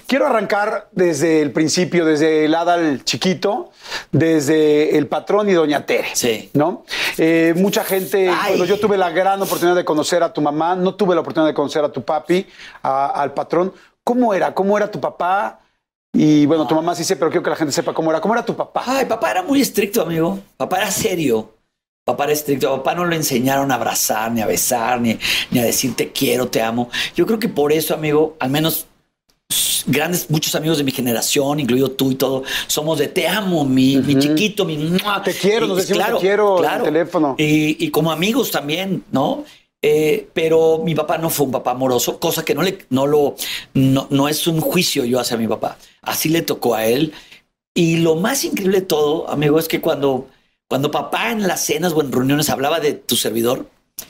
quiero arrancar desde el principio, desde el Adal chiquito, desde el patrón y Doña Tere. Sí. ¿No? Mucha gente, bueno, yo tuve la gran oportunidad de conocer a tu mamá, no tuve la oportunidad de conocer a tu papi, al patrón. ¿Cómo era? ¿Cómo era tu papá? Y bueno, tu mamá sí sé, pero quiero que la gente sepa cómo era. ¿Cómo era tu papá? Ay, papá era muy estricto, amigo. Papá era serio. Papá era estricto. A papá no le enseñaron a abrazar, ni a besar, ni a decir te quiero, te amo. Yo creo que por eso, amigo, al menos muchos amigos de mi generación, incluido tú y todo, somos de te amo, mi chiquito, mi... Te quiero, nos decimos te quiero en el teléfono. Y como amigos también, ¿no? Pero mi papá no fue un papá amoroso, cosa que no es un juicio yo hacia mi papá. Así le tocó a él. Y lo más increíble de todo, amigo, es que cuando papá en las cenas o en reuniones hablaba de tu servidor,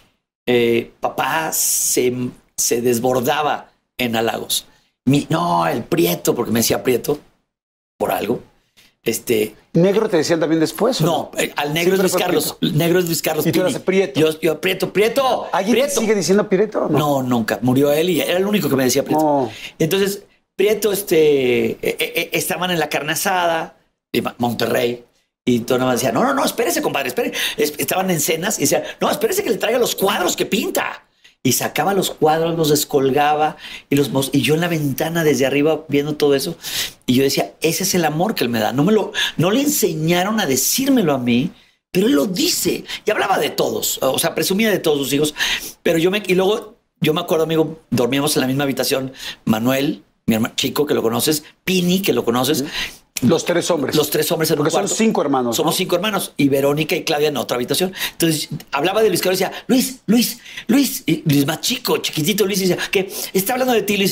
papá se desbordaba en halagos. No, el Prieto, porque me decía Prieto por algo. ¿Negro te decían también después? No, al negro es Luis Carlos. El negro es Luis Carlos. ¿Y tú eras Prieto? Yo Prieto. ¿Alguien te sigue diciendo Prieto? No, nunca. Murió él y era el único que me decía Prieto. No. Entonces, Prieto, estaban en la carne asada de Monterrey. Y todo nada más decía, no, espérese, compadre, espere. Estaban en cenas y decía, no, espérese que le traiga los cuadros que pinta. Y sacaba los cuadros, los descolgaba y yo en la ventana desde arriba viendo todo eso. Y yo decía, ese es el amor que él me da. No le enseñaron a decírmelo a mí, pero él lo dice. Y hablaba de todos, o sea, presumía de todos sus hijos. Pero y luego yo me acuerdo, amigo, dormíamos en la misma habitación. Manuel, mi hermano chico, que lo conoces, Pini, que lo conoces. Los tres hombres. Los tres hombres en un cuarto. Porque son 5 hermanos. Somos 5 hermanos. Y Verónica y Claudia en otra habitación. Entonces hablaba de Luis Carlos y decía, Luis. Y Luis más chiquitito Luis, y decía, ¿qué? Está hablando de ti, Luis.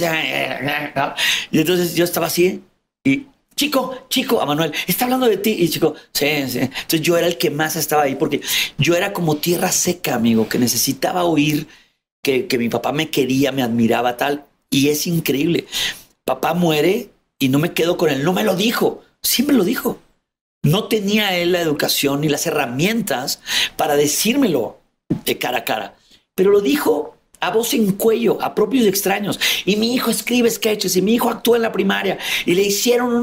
Y entonces yo estaba así. Y chico, a Manuel, está hablando de ti. Y chico, sí. Entonces yo era el que más estaba ahí porque yo era como tierra seca, amigo, que necesitaba oír que mi papá me quería, me admiraba, tal. Y es increíble. Papá muere. Y no me quedo con él. No me lo dijo. Sí me lo dijo. No tenía él la educación ni las herramientas para decírmelo de cara a cara. Pero lo dijo a voz en cuello, a propios y extraños. Y mi hijo escribe sketches y mi hijo actúa en la primaria. Y le hicieron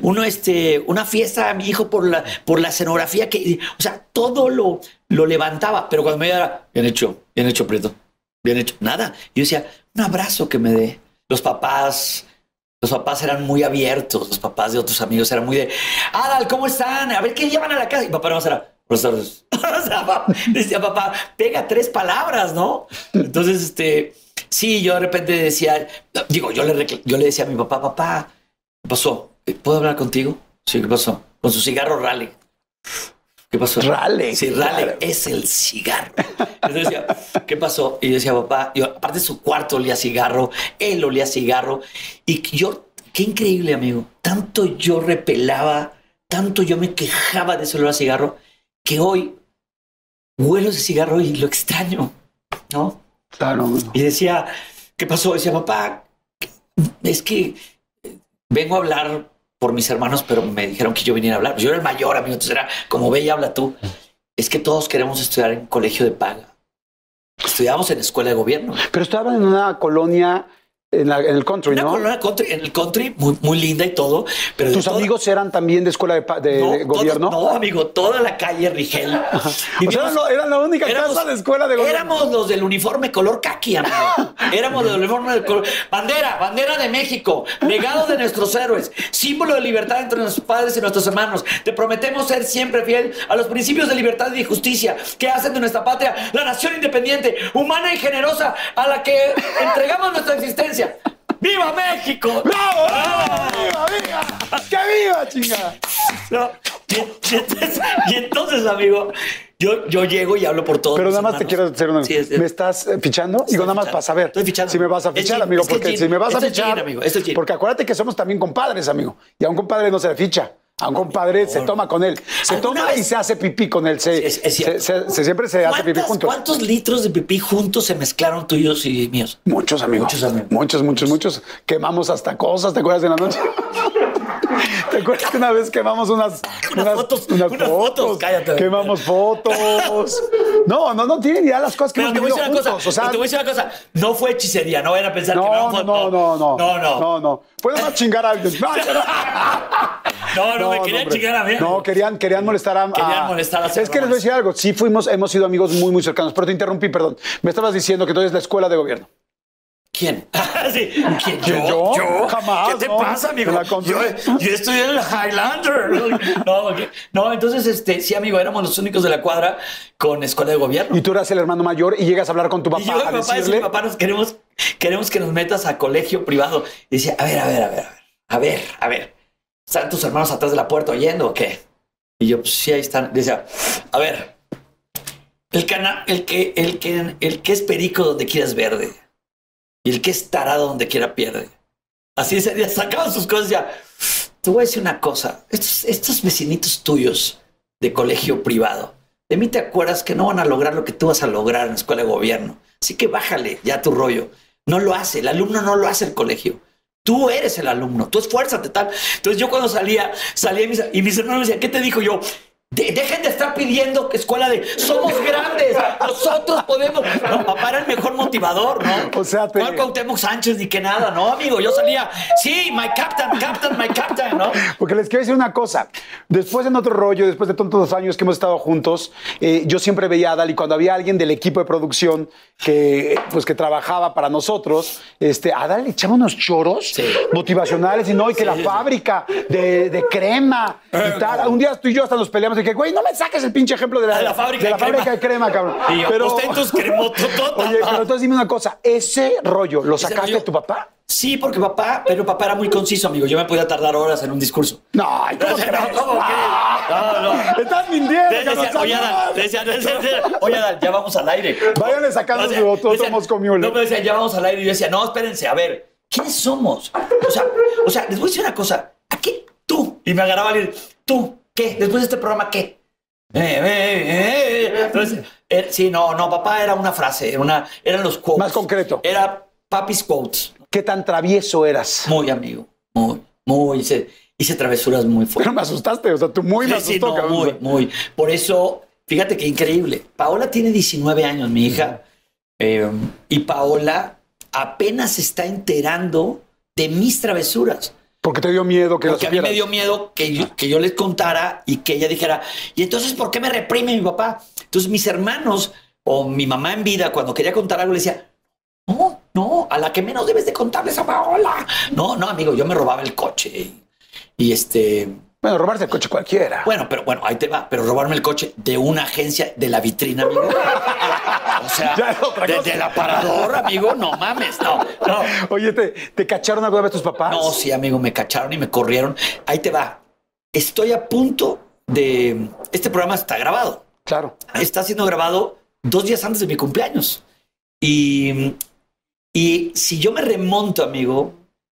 una fiesta a mi hijo por la escenografía. O sea, todo lo levantaba. Pero cuando me era, bien hecho, Prieto. Bien hecho. Nada. Yo decía, un abrazo que me dé. Los papás eran muy abiertos, los papás de otros amigos eran muy de, Adal, ¿cómo están? A ver, ¿qué llevan a la casa? Y papá no era, buenas tardes. O sea, decía papá, pega 3 palabras, ¿no? Entonces, sí, yo de repente decía, yo le decía a mi papá, ¿qué pasó? ¿Puedo hablar contigo? Sí, ¿qué pasó? Con su cigarro Raleigh. ¿Qué pasó? Raleigh. Sí, Raleigh claro. Es el cigarro. Entonces decía, ¿qué pasó? Y yo decía, papá, aparte su cuarto olía a cigarro, él olía a cigarro. Y qué increíble, amigo. Tanto yo repelaba, tanto yo me quejaba de ese olor a cigarro, que hoy huelo ese cigarro y lo extraño, ¿no? Claro. Y decía, ¿qué pasó? Decía, papá, es que vengo a hablar por mis hermanos, pero me dijeron que yo viniera a hablar. Yo era el mayor, amigo, entonces era como ve y habla tú. Es que todos queremos estudiar en colegio de paga. Estudiamos en escuela de gobierno. Pero estaban en una colonia en el country, ¿no? En el country, muy, muy linda y todo. Pero ¿tus amigos eran también de escuela de gobierno? No, amigo, toda la calle Rigel. O sea, eran la única casa de escuela de gobierno. Éramos los del uniforme color caqui, amigo. Éramos del uniforme de color... Bandera de México, legado de nuestros héroes, símbolo de libertad entre nuestros padres y nuestros hermanos. Te prometemos ser siempre fiel a los principios de libertad y justicia que hacen de nuestra patria la nación independiente, humana y generosa a la que entregamos nuestra existencia. ¡Viva México! ¡Bravo! ¡Viva! ¡Que viva, chinga! No, y entonces, amigo, yo llego y hablo por todos. Pero nada más te quiero hacer una... Sí, ¿Me estás fichando? Digo, nada más para saber. Estoy fichando. Si me vas a fichar, amigo, porque si me vas a fichar... amigo, porque acuérdate que somos también compadres, amigo. Y a un compadre no se le ficha. A un compadre se toma con él. Se toma y se hace pipí con él. Siempre se hace pipí juntos. ¿Cuántos litros de pipí juntos se mezclaron tuyos y míos? Muchos, amigos. Muchos. Quemamos hasta cosas, ¿te acuerdas de la noche? ¿Te acuerdas que una vez quemamos unas fotos? Cállate. Quemamos fotos. No tienen idea las cosas que hemos vivido juntos. O sea, te voy a decir una cosa. No fue hechicería, no vayan a pensar que no. Fue más chingar a alguien. No, me querían chingar a mí. No, querían molestar a... Querían molestar a... Es que les voy a decir algo. Sí hemos sido amigos muy, muy cercanos. Pero te interrumpí, perdón. Me estabas diciendo que tú eres la escuela de gobierno. ¿Quién? Sí. ¿Quién? ¿Yo? Jamás. ¿Qué te pasa, amigo? Yo estoy en el Highlander. No, entonces, sí, amigo, éramos los únicos de la cuadra con escuela de gobierno. Y tú eras el hermano mayor y llegas a hablar con tu papá. Y yo, a decirle... mi papá, queremos que nos metas a colegio privado. Y decía, a ver. ¿Están tus hermanos atrás de la puerta oyendo o qué? Y yo, pues sí, ahí están. Decía, a ver, el que es perico donde quieras verde. Y el que es tarado donde quiera pierde. Así ese día sacaban sus cosas y ya. Te voy a decir una cosa. Estos vecinitos tuyos de colegio privado, de mí te acuerdas que no van a lograr lo que tú vas a lograr en la escuela de gobierno. Así que bájale ya tu rollo. No lo hace. El alumno no lo hace el colegio. Tú eres el alumno. Tú esfuérzate, tal. Entonces yo cuando salía y mis hermanos me decían, ¿qué te dijo yo? Dejen de estar pidiendo que escuela de somos grandes, nosotros podemos. No, papá era el mejor motivador, ¿no? O sea, ¿cuál Cuauhtémoc Sánchez ni que nada? No, amigo, yo salía, sí, my captain, ¿no? Porque les quiero decir una cosa. Después de otro rollo, después de tantos años que hemos estado juntos, yo siempre veía a Adal y cuando había alguien del equipo de producción que trabajaba para nosotros, Adal le echaba unos choros motivacionales y que la fábrica de crema y tal. Un día tú y yo hasta nos peleamos y dije, güey, no me saques el pinche ejemplo de la fábrica de crema, cabrón. Y pero tus cremotototas. Oye, pero entonces dime una cosa, ¿ese rollo lo sacaste de tu papá? Sí, porque papá era muy conciso, amigo. Yo me podía tardar horas en un discurso. No, ¿cómo que? Estás mintiendo. Oye, Adal, ya vamos al aire. Váyanle sacando su botón Moscow Mule. No, me decían, ya vamos al aire. Y yo decía, no, espérense, a ver, ¿quiénes somos? O sea, les voy a decir una cosa. ¿A qué? Tú. Y me agarraba a decir, ¿tú? ¿Qué? Después de este programa, ¿qué? Entonces, sí, no, papá era una frase, eran los quotes. Más concreto. Era papi's quotes. ¿Qué tan travieso eras? Muy, amigo, muy. Hice travesuras muy fuertes. Pero me asustaste, o sea, tú me asustó, cabrón. Muy. Por eso, fíjate qué increíble. Paola tiene 19 años, mi hija, y Paola apenas se está enterando de mis travesuras. Porque te dio miedo que Porque a mí me dio miedo que yo les contara y que ella dijera, ¿y entonces por qué me reprime mi papá? Entonces mis hermanos o mi mamá en vida, cuando quería contar algo, le decía, no, a la que menos debes de contarles a Paola. No, amigo, yo me robaba el coche. Bueno, robarse el coche cualquiera. Bueno, ahí te va. Pero robarme el coche de una agencia de la vitrina, amigo. O sea, de la aparador, amigo, no mames, no. Oye, ¿te cacharon alguna vez tus papás? No, sí, amigo, me cacharon y me corrieron. Ahí te va. Estoy a punto de... Este programa está grabado. Claro. Está siendo grabado 2 días antes de mi cumpleaños. Y si yo me remonto, amigo,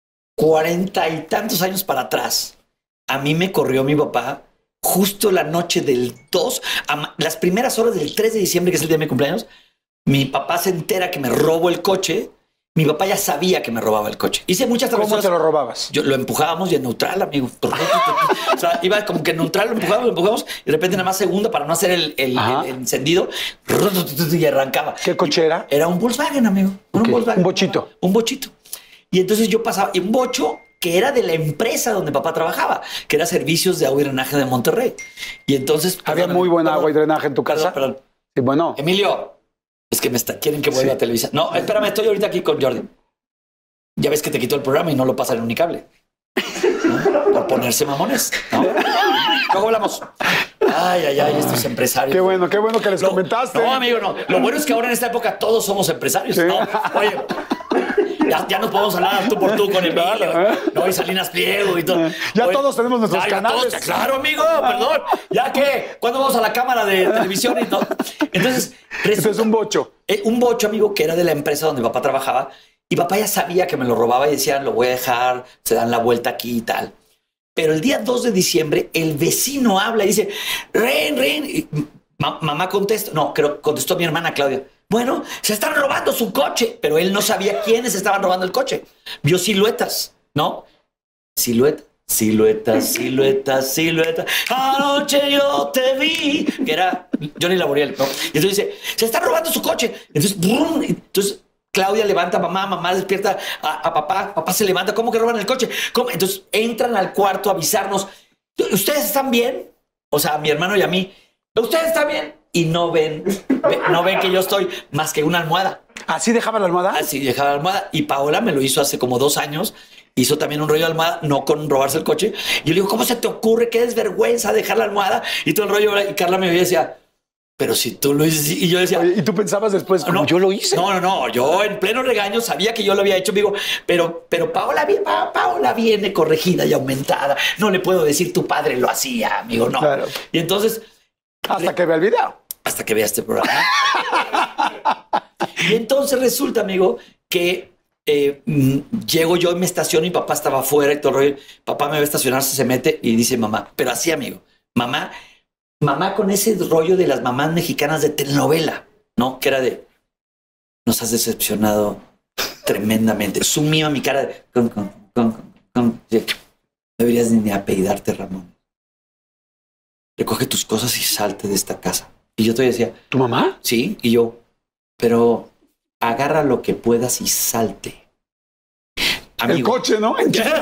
40 y tantos años para atrás, a mí me corrió mi papá justo la noche del 2, las primeras horas del 3 de diciembre, que es el día de mi cumpleaños. Mi papá se entera que me robo el coche. Mi papá ya sabía que me robaba el coche. Hice muchas travesuras. ¿Cómo te lo robabas? Lo empujábamos y en neutral, amigo. O sea, iba como que en neutral, lo empujamos y de repente nada más segunda para no hacer el encendido y arrancaba. ¿Qué coche era? Era un Volkswagen, amigo. Un Volkswagen. Un bochito. Un bochito. Y entonces yo pasaba, y un bocho que era de la empresa donde papá trabajaba, que era Servicios de Agua y Drenaje de Monterrey. Y entonces... ¿Había muy buena agua y drenaje en tu casa? Perdón. Sí, bueno. Emilio, es que quieren que vuelva a Televisa. No, espérame, estoy ahorita aquí con Jordi. Ya ves que te quitó el programa y no lo pasa en Unicable. ¿No? Por ponerse mamones, ¿no? Luego hablamos. Ay, estos empresarios. Qué bueno que les comentaste. No, amigo, no. Lo bueno es que ahora en esta época todos somos empresarios, ¿no? Oye, ya nos podemos hablar tú por tú con Emilio, ¿no? Y Salinas Pliego y todo. Ya todos tenemos nuestros canales. Claro, amigo, perdón. ¿Ya qué? ¿Cuándo vamos a la cámara de televisión y todo? Entonces... Eso es un bocho. Un bocho, amigo, que era de la empresa donde papá trabajaba. Y papá ya sabía que me lo robaba y decía, lo voy a dejar, se dan la vuelta aquí y tal. Pero el día 2 de diciembre, el vecino habla y dice, Ren. Y mamá contesta, contestó mi hermana Claudia. Bueno, se están robando su coche. Pero él no sabía quiénes estaban robando el coche. Vio siluetas, ¿no? Silueta. Silueta, silueta, silueta. Anoche yo te vi. Que era Johnny Laboriel, ¿no? Y entonces dice, se está robando su coche. Entonces, ¡brum! Entonces Claudia levanta a mamá, mamá despierta a papá, papá se levanta. ¿Cómo que roban el coche? ¿Cómo? Entonces entran al cuarto a avisarnos. ¿Ustedes están bien? O sea, a mi hermano y a mí. ¿Ustedes están bien? Y no ven que yo estoy más que una almohada. ¿Así dejaba la almohada? Así dejaba la almohada. Y Paola me lo hizo hace como 2 años. Hizo también un rollo de almohada, no con robarse el coche. Y yo le digo, ¿cómo se te ocurre? Qué desvergüenza dejar la almohada. Y todo el rollo. Y Carla me veía y decía, pero si tú lo hiciste. Y yo decía, oye, ¿y tú pensabas después, como yo lo hice? No. Yo en pleno regaño sabía que yo lo había hecho. Digo, pero Paola viene corregida y aumentada. No le puedo decir tu padre lo hacía, amigo. No. Claro. Y entonces. Hasta que vea el video. Hasta que vea este programa. Y entonces resulta, amigo, que llego yo y me estaciono y papá estaba afuera y todo el rollo. Papá me ve estacionarse, se mete y dice mamá. Pero así, amigo. Mamá con ese rollo de las mamás mexicanas de telenovela, ¿no? Que era de, nos has decepcionado tremendamente. Sumía mi cara de, deberías ni apellidarte, Ramón. Recoge tus cosas y salte de esta casa. Y yo todavía decía, ¿tu mamá? Sí, y yo, pero agarra lo que puedas y salte. Amigo. El coche, ¿no? Ya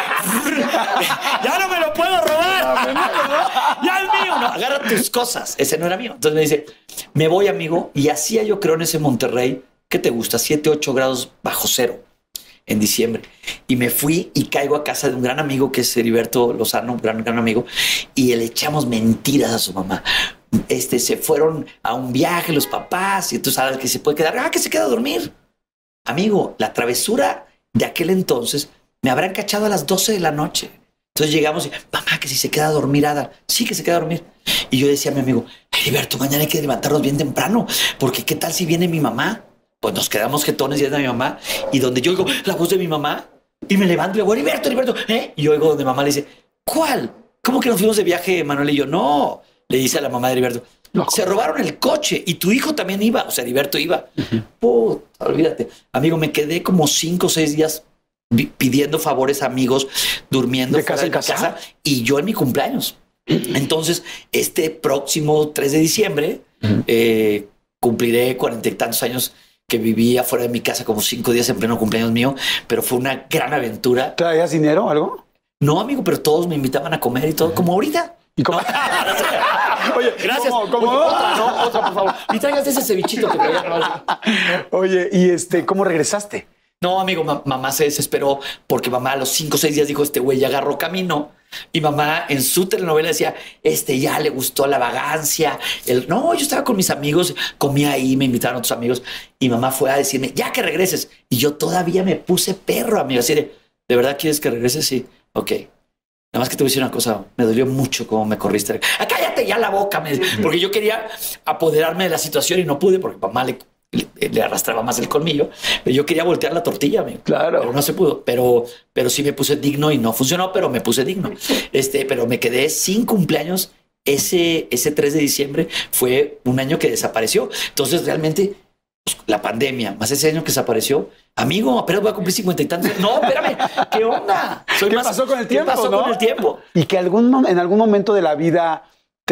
no me lo puedo robar. Ya es mío. No, agarra tus cosas. Ese no era mío. Entonces me dice, me voy, amigo. Y hacía yo creo en ese Monterrey, ¿qué te gusta? 7, 8 grados bajo cero en diciembre. Y me fui y caigo a casa de un gran amigo que es Heriberto Lozano, un gran amigo. Y le echamos mentiras a su mamá. Se fueron a un viaje los papás y tú sabes que se puede quedar. Que se queda a dormir. Amigo, la travesura de aquel entonces me habrán cachado a las 12 de la noche. Entonces llegamos y, mamá, que si se queda a dormir, Ada. Sí, que se queda a dormir. Y yo decía a mi amigo, Heriberto, mañana hay que levantarnos bien temprano, porque ¿qué tal si viene mi mamá? Pues nos quedamos jetones y es de mi mamá. Y donde yo oigo la voz de mi mamá y me levanto y le digo, Heriberto, ¿eh? Y yo oigo donde mamá le dice, ¿cuál? ¿Cómo que nos fuimos de viaje, Manuel? Y yo, no. Le dice a la mamá de Heriberto, se robaron el coche y tu hijo también iba. O sea, Heriberto iba. Puta, olvídate. Amigo, me quedé como 5 o 6 días pidiendo favores a amigos, durmiendo de casa en casa y yo en mi cumpleaños. Entonces, este próximo 3 de diciembre cumpliré 40 y tantos años que viví afuera de mi casa, como 5 días en pleno cumpleaños mío, pero fue una gran aventura. ¿Traías dinero o algo? No, amigo, pero todos me invitaban a comer y todo, como ahorita. ¿Y cómo? Oye, gracias. ¿Cómo? Otra, por favor. Y traigas ese cevichito que traía. Oye, ¿y cómo regresaste? No, amigo, mamá se desesperó porque mamá a los 5 o 6 días dijo, este güey ya agarró camino. Y mamá en su telenovela decía, ya le gustó la vagancia. No, yo estaba con mis amigos, comía ahí, me invitaron otros amigos. Y mamá fue a decirme, ya que regreses. Y yo todavía me puse perro, amigo. Así ¿de verdad quieres que regreses? Sí. Ok. Nada más que te voy a decir una cosa, me dolió mucho cómo me corriste. Cállate ya la boca, porque yo quería apoderarme de la situación y no pude porque mamá le arrastraba más el colmillo. Pero yo quería voltear la tortilla, amigo. Claro. Pero no se pudo. Pero sí me puse digno y no funcionó, pero me puse digno. Pero me quedé sin cumpleaños. Ese 3 de diciembre fue un año que desapareció. Entonces realmente pues, la pandemia, más ese año que desapareció, amigo, apenas voy a cumplir 50 y tantos. No, espérame, ¿qué onda? ¿Qué pasó con el tiempo? ¿Qué pasó con el tiempo? Y que en algún momento de la vida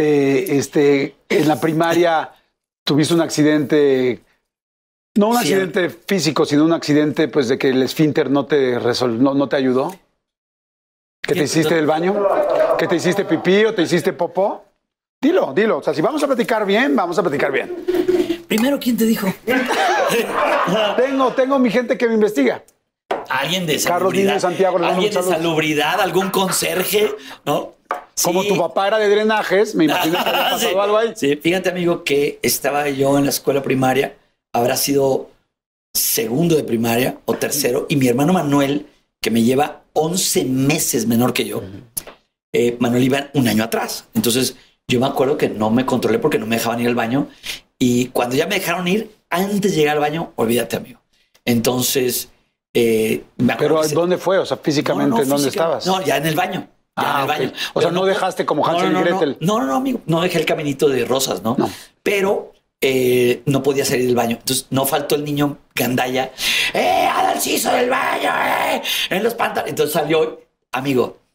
en la primaria tuviste un accidente, no un accidente físico, sino un accidente pues de que el esfínter no te ayudó. ¿Que te hiciste del baño? ¿Que te hiciste pipí o te hiciste popó? Dilo. O sea, si vamos a platicar bien, vamos a platicar bien. Primero, ¿quién te dijo? Tengo mi gente que me investiga. Alguien de Carlos Niño Santiago. Alguien de salubridad, algún conserje, ¿no? Como sí. Tu papá era de drenajes, me imagino que había pasado algo ahí. Sí, fíjate, amigo, que estaba yo en la escuela primaria, habrá sido segundo de primaria o tercero, y mi hermano Manuel, que me lleva 11 meses menor que yo, Manuel iba un año atrás. Entonces, yo me acuerdo que no me controlé porque no me dejaban ir al baño. Y cuando ya me dejaron ir, antes de llegar al baño, olvídate, amigo. Entonces, me acuerdo. ¿Pero dónde fue? O sea, físicamente, ¿en dónde estabas? No, ya en el baño. Ya en el baño. O sea, no dejaste como Hansel y Gretel. No, amigo. No dejé el caminito de rosas, ¿no? Pero no podía salir del baño. Entonces, no faltó el niño gandalla. Adalciso del baño! En los pantalones. Entonces salió, amigo.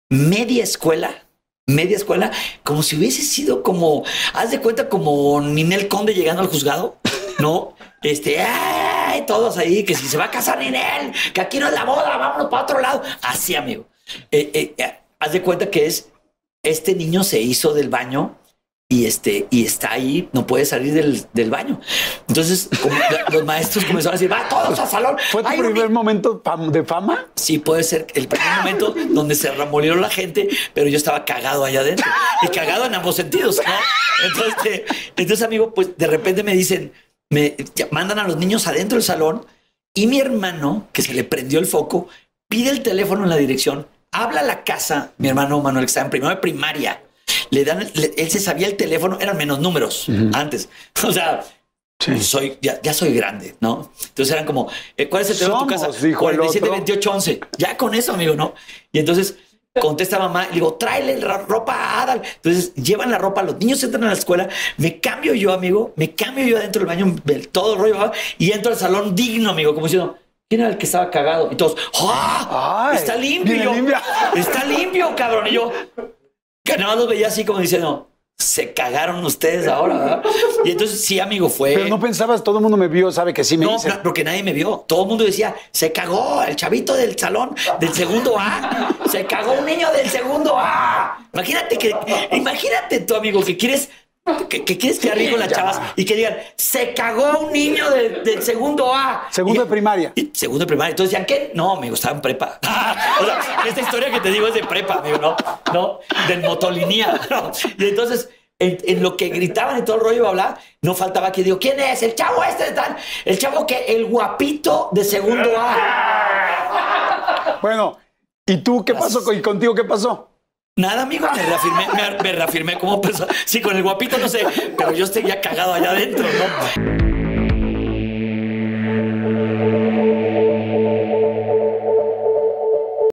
media escuela, como si hubiese sido como, haz de cuenta como Ninel Conde llegando al juzgado, ¿no? ¡Ay! Todos ahí, que si se va a casar Ninel, que aquí no es la boda, vámonos para otro lado. Así, amigo. Haz de cuenta que este niño se hizo del baño y está ahí, no puede salir del baño. Entonces, como los maestros comenzaron a decir, va todos al salón. ¿Fue tu primer momento de fama? Sí, puede ser el primer momento donde se remolió la gente, pero yo estaba cagado allá adentro. Y cagado en ambos sentidos, ¿no? Entonces, amigo, pues de repente me dicen, mandan a los niños adentro del salón y mi hermano, que se le prendió el foco, pide el teléfono en la dirección, habla a la casa, mi hermano Manuel, que estaba en primero de primaria, él se sabía el teléfono, eran menos números antes. O sea, sí. Ya soy grande, ¿no? Entonces eran como, ¿cuál es el teléfono de tu casa? 472811. Ya con eso, amigo, ¿no? Y entonces contesta mamá, le digo, tráele la ropa a Adal. Entonces llevan la ropa, los niños entran a la escuela, me cambio yo, amigo, adentro del baño, todo el rollo, y entro al salón digno, amigo, como diciendo, ¿quién era el que estaba cagado? Y todos, ¡ah! Está limpio. Está limpio, cabrón. Y yo, que nada más los veía así como diciendo, se cagaron ustedes ahora, ¿verdad? Y entonces sí, amigo, fue... Pero no pensabas, todo el mundo me vio, sabe que sí me hice. No, porque nadie me vio. Todo el mundo decía, se cagó el chavito del salón del segundo A. Se cagó un niño del segundo A. Imagínate tú, amigo, que quieres que arriba las chavas y que digan, se cagó un niño del segundo A. Segundo de primaria. Segundo de primaria. Entonces, ¿ya qué? No, amigo, estaba en prepa. O sea, esta historia que te digo es de prepa, amigo, ¿no? Del motolinía. ¿No? Y entonces, en lo que gritaban y todo el rollo, hablar, no faltaba que digo, ¿quién es? El chavo el chavo el guapito de segundo A. Bueno, ¿y tú qué pasó? ¿Y contigo qué pasó? Nada, amigo, me reafirmé como persona. Sí, con el guapito no sé, pero yo estoy ya cagado allá adentro, ¿no?